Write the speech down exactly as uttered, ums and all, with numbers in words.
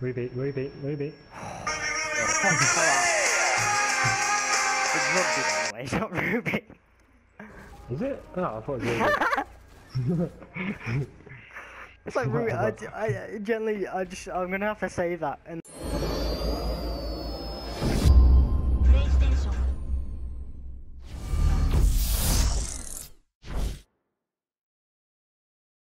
Ruby, Ruby, Ruby. It's rugby, by the way, it's not Ruby. Is it? Oh, I thought it was Ruby. It's like Ruby. I, I, I generally, I just, I'm gonna have to say that. And